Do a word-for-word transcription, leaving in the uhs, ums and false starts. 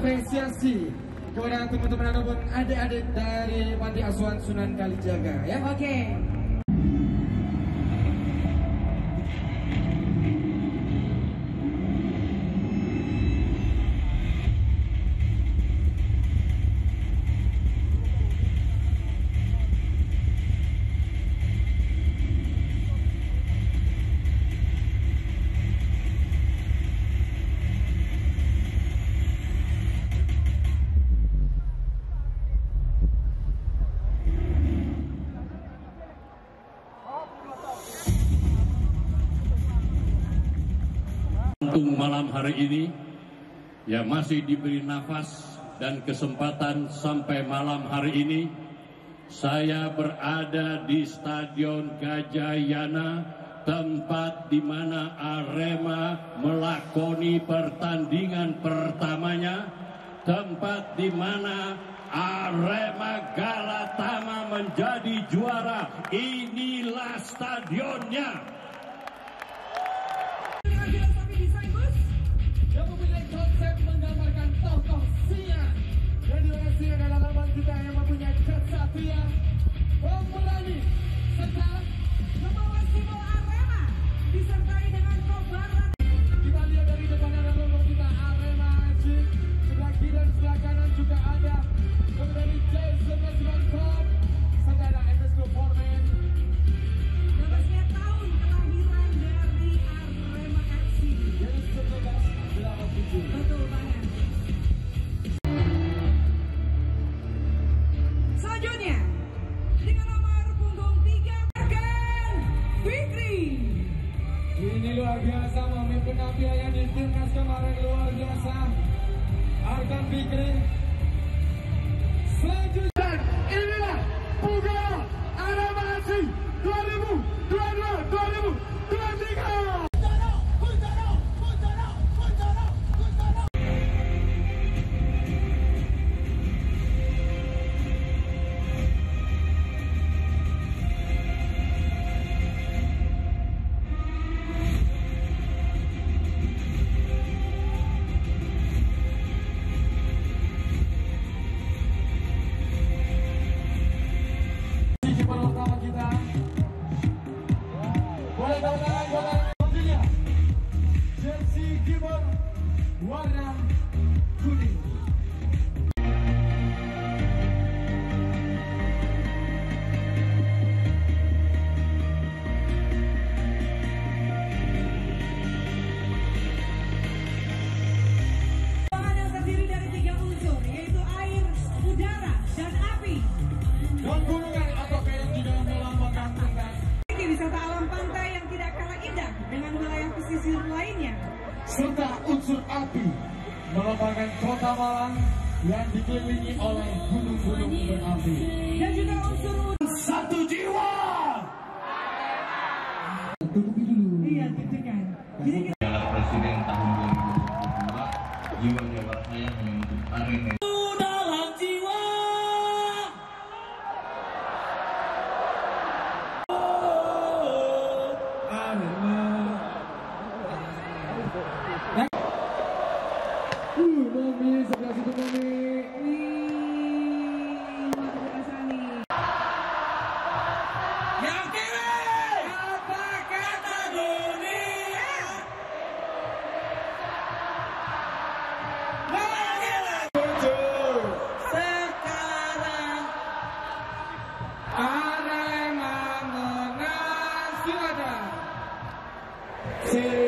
apresiasi kepada teman-teman ataupun adik-adik dari Panti Asuhan Sunan Kalijaga ya. Oke. Okay. Untuk malam hari ini ya masih diberi nafas dan kesempatan sampai malam hari ini saya berada di Stadion Gajayana, tempat di mana Arema melakoni pertandingan pertamanya, tempat di mana Arema Galatama menjadi juara. Inilah stadionnya. Yang mempunyai konsep menggambarkan tokoh Singa, dan juga Singa adalah lawan kita yang mempunyai kesatuan, pemberani, serta membawa simbol Arema disertai dengan kobaran. Kita lihat dari depan ada logo kita Arema F C, sebelah kiri dan sebelah kanan juga ada logo dari J sebelas Top, serta ada M S Group Foreman. Namanya tahun kelahiran dari Arema F C. Jadi seribu sembilan ratus delapan puluh tujuh. Betul banget. Selanjutnya dengan nomor punggung tiga Arkan Fikri. Ini luar biasa, memimpin nampilnya di timnas kemarin luar biasa. Arkan Fikri. Selanjutnya inilah Pugala Arema F C dua ribu dua puluh dua dua ribu dua puluh tiga. Warna kuning. Bahan yang terdiri dari tiga unsur, yaitu air, udara, dan api. Dan gunungan atau kayak juga melambangkan tegas. Ini wisata alam pantai yang tidak kalah indah dengan wilayah pesisir lainnya. Serta unsur api melambangkan kota Malang yang dikelilingi oleh gunung-gunung berapi. Dan juga unsur Satu jiwa. Tunggu dulu. Iya, deg-degan. Jadi kita Piala Presiden tahun dua ribu dua puluh dua, jiwa Jawa Tengah hanya untuk Arema. Dalam jiwa. Arema. Uh, Mami, sebelah situ Mami. wih, luar biasa nih. Yang kiri. Apa kata dunia? Muncul sekarang Arema menang. Silakan.